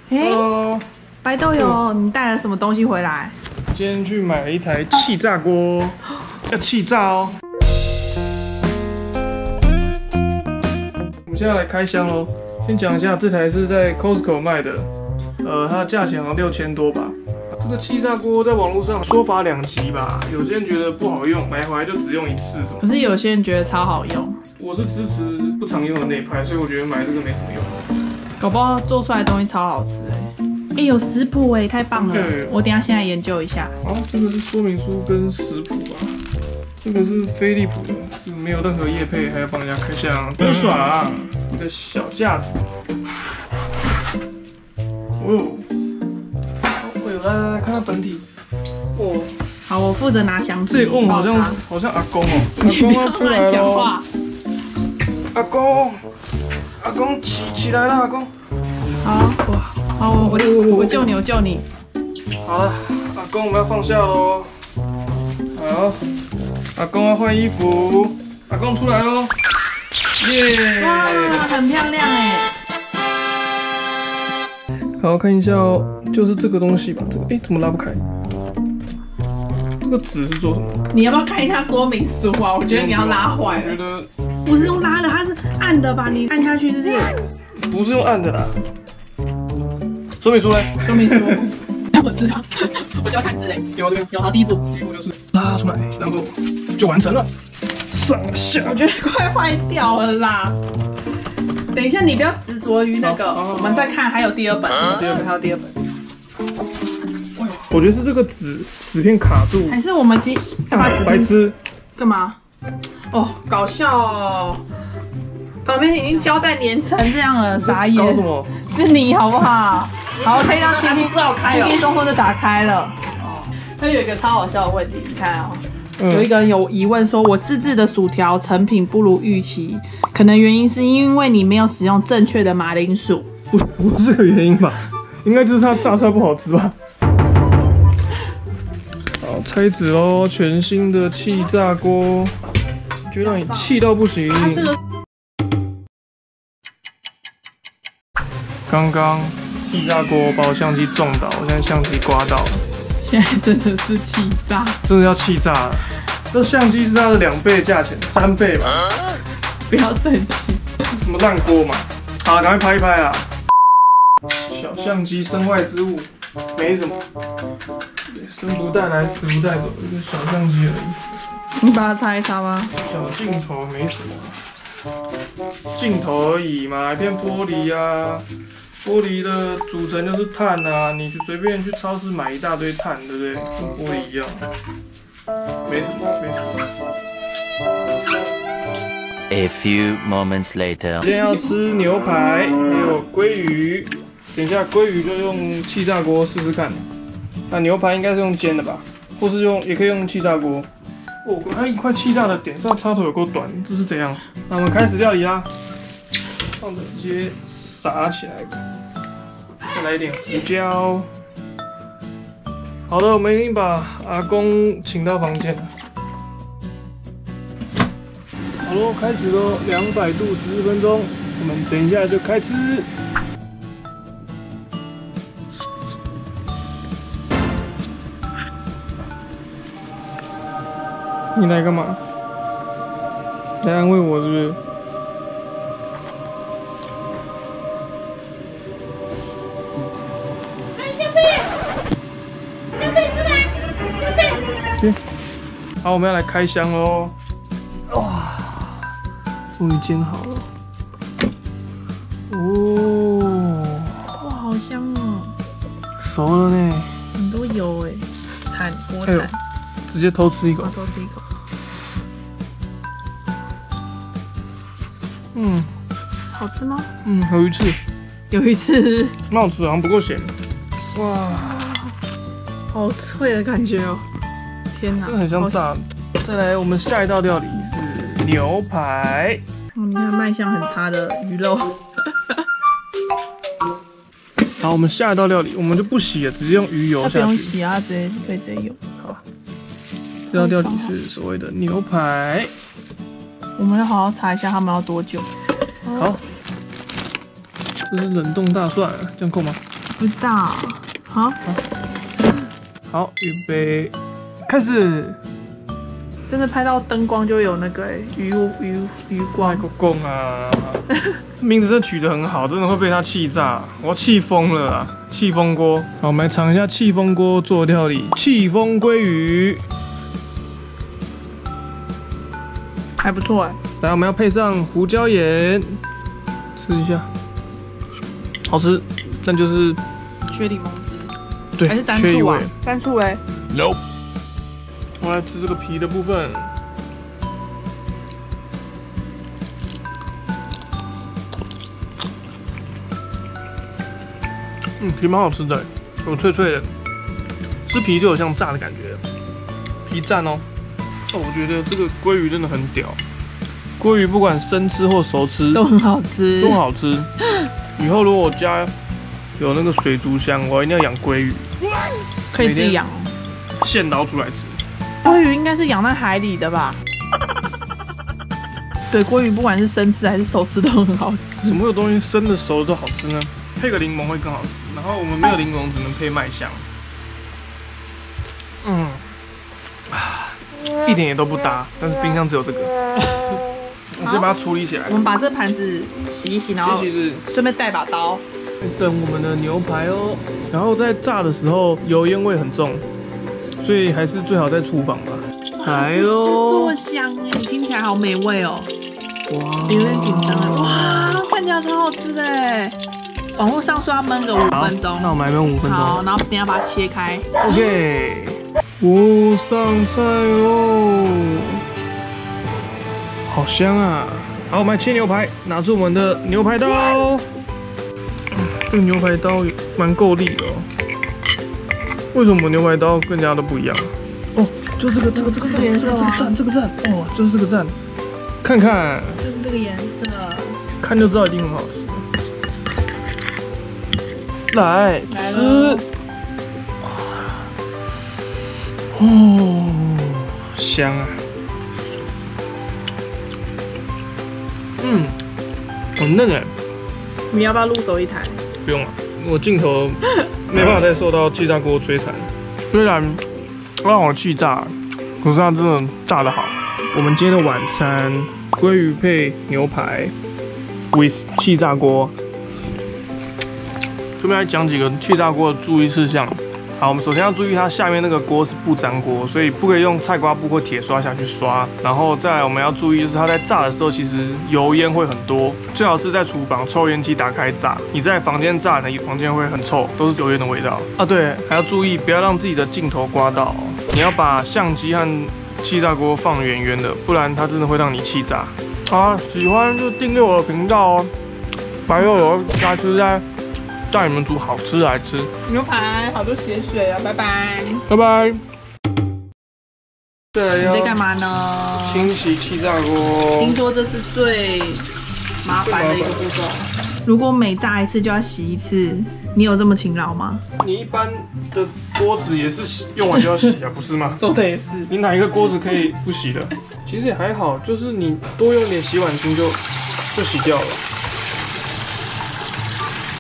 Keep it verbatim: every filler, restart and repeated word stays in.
哎，白豆油，你带了什么东西回来？ 今天去买了一台气炸锅，要气炸哦。我们现在来开箱喽。先讲一下，这台是在 Costco 卖的，呃，它的价钱好像六千多吧。这个气炸锅在网络上说法两极吧，有些人觉得不好用，买回来就只用一次什么。 可是有些人觉得超好用。 我是支持不常用的那一派，所以我觉得买这个没什么用。 搞不好做出来的东西超好吃哎、欸！哎、欸，有食谱哎，太棒了！我等一下现在研究一下。 好，这个是说明书跟食谱吧。这个是飞利浦的，这个没有任何业配，还要帮人家开箱，真爽！一个小架子。哦，哦，来来来，看看本体。哦， 好，我负责拿箱子。 这哦，好像好像阿公哦，阿公要出来喽！阿公，阿公起起来了，阿公。 好，我好，我我我救你，我救你。 好了，阿公，我们要放下喽。好，阿公要换衣服，阿公出来喽！耶！ 哇，很漂亮哎。 好，看一下哦，就是这个东西吧。这个，哎，怎么拉不开？这个纸是做什么？ 你要不要看一下说明书啊？我觉得你要拉坏了。 我觉得不是用拉的，它是按的吧？你按下去就是。 不是用按的啦。说明书嘞？ 说明书。我知道，我需要看字嘞。 有这边有，好，第一步。 第一步就是拉出来，然后就完成了。上下。 我觉得快坏掉了啦。等一下，你不要执着于那个，我们再看，还有第二本，第二本还有第二本。 我觉得是这个纸纸片卡住， 还是我们其实要把纸片白痴干嘛？哦，搞笑哦。旁边已经胶带粘成这样了，傻眼！ 搞什么？ 是你好不好？好，可以让轻轻轻轻松松就打开了。哦，它有一个超好笑的问题，你看哦，嗯、有一个人有疑问说，我自制的薯条成品不如预期，可能原因是因为你没有使用正确的马铃薯。 不，不是这个原因吧？应该就是它炸出来不好吃吧？好，拆纸喽！全新的气炸锅，就让你气到不行。 啊，这个。 刚刚气炸锅把我相机撞倒，我现在相机刮到了。 现在真的是气炸， 真的要气炸了。这相机是它的两倍价钱，三倍吧？ 不要生气， 是什么烂锅嘛？好了，赶快拍一拍啊！小相机身外之物，没什么，生不带来，死不带走，一个小相机而已。 你把它擦一擦吧。 小镜头没什么，镜头而已嘛，一片玻璃啊。玻璃的组成就是碳啊，你去随便去超市买一大堆碳，对不对？跟玻璃一样，没什么，没什么。 A few moments later， 今天要吃牛排，还有鲑鱼。等一下鲑鱼就用气炸锅试试看。那牛排应该是用煎的吧，或是用也可以用气炸锅。哦，它一块气炸的点上插头有够短，这是怎样？那我们开始料理啦，放着直接撒起来。再来一点胡椒。好的，我们已经把阿公请到房间了。好喽，开始喽，两百度十四分钟，我们等一下就开吃。你来干嘛？来安慰我是不是？好，我们要来开箱喽！哇，终于煎好了。哦， 哇，好香哦！ 熟了呢， 很多油哎，惨锅惨、 惨， 直接偷吃一口。 偷吃一口。 嗯， 好吃吗？ 嗯，有一次， 有一次， 蛮好吃，好像不够咸。哇， 好脆的感觉哦！天哪， 真的很像炸。再来，我们下一道料理是牛排。 哦，你看卖相很差的鱼肉。 好，我们下一道料理，我们就不洗了，直接用鱼油下去。 不用洗啊，直接可以直接用。 好，这道料理是所谓的牛排。 我们要好好查一下他们要多久。 好，这是冷冻大蒜，这样够吗？ 不知道。好， 好，预备，开始。 真的拍到灯光就有那个余余余光。 个公啊！这名字真的取得很好，真的会被他气炸，我要气疯了啊！气疯锅，好，我们来尝一下气疯锅做的料理，气疯鲑鱼， 还不错哎。 来，我们要配上胡椒盐，吃一下，好吃，但就是缺柠檬汁， 对， 还是沾醋啊？沾醋嘞 ？Nope。 我来吃这个皮的部分。嗯，皮蛮好吃的，有脆脆的，吃皮就有像炸的感觉，皮赞哦。哦，我觉得这个鲑鱼真的很屌，鲑鱼不管生吃或熟吃都很好吃， 都很好吃。以后如果我家有那个水族箱，我一定要养鲑鱼， 可以自己养哦， 现捞出来吃。 鲑鱼应该是养在海里的吧？对，鲑鱼不管是生吃还是熟吃都很好吃。 怎么有东西生的熟的都好吃呢？配个柠檬会更好吃。然后我们没有柠檬，只能配麦香。嗯，啊，一点也都不搭。但是冰箱只有这个，我先把它处理起来。 我们把这盘子洗一洗，然后顺便带把刀。 等我们的牛排哦。然后在炸的时候，油烟味很重。所以还是最好在厨房吧。来喽！ 这么香哎，听起来好美味哦。 哇， 有点紧张哎。哇，看起来超好吃的哎。网络上说要焖个五分钟， 那我们来焖五分钟。 好，然后等一下把它切开。 OK， 我上菜哦，好香啊！好，我们来切牛排，拿出我们的牛排刀。这个牛排刀蛮够力的哦。为什么牛排刀跟人家都不一样？哦，就这个这个这个这个这个这个赞这个赞哦，就是这个赞，看看， 就是这个颜色， 看就知道一定很好吃。来吃，哦，香啊！嗯，很嫩哎。 你要不要入手一台？ 不用了，我镜头没办法再受到气炸锅摧残。虽然让我气炸，可是它真的炸得好。我们今天的晚餐，鲑鱼配牛排 with 气炸锅。顺便来讲几个气炸锅的注意事项。好，我们首先要注意它下面那个锅是不粘锅，所以不可以用菜瓜布或铁刷下去刷。然后再来我们要注意，就是它在炸的时候，其实油烟会很多，最好是在厨房抽烟机打开炸。你在房间炸，你房间会很臭，都是油烟的味道啊。对，还要注意不要让自己的镜头刮到。你要把相机和气炸锅放远远的，不然它真的会让你气炸。啊，喜欢就订阅我的频道哦。白肉油下次再带你们煮好吃的来吃。 牛排好多血水啊！拜拜， 拜拜。再来要你在干嘛呢？ 清洗气炸锅。 听说这是最麻烦的一个步骤。如果每炸一次就要洗一次，你有这么勤劳吗？ 你一般的锅子也是洗用完就要洗啊，不是吗？ 说的也是。 你哪一个锅子可以不洗的？其实也还好，就是你多用点洗碗巾就就洗掉了。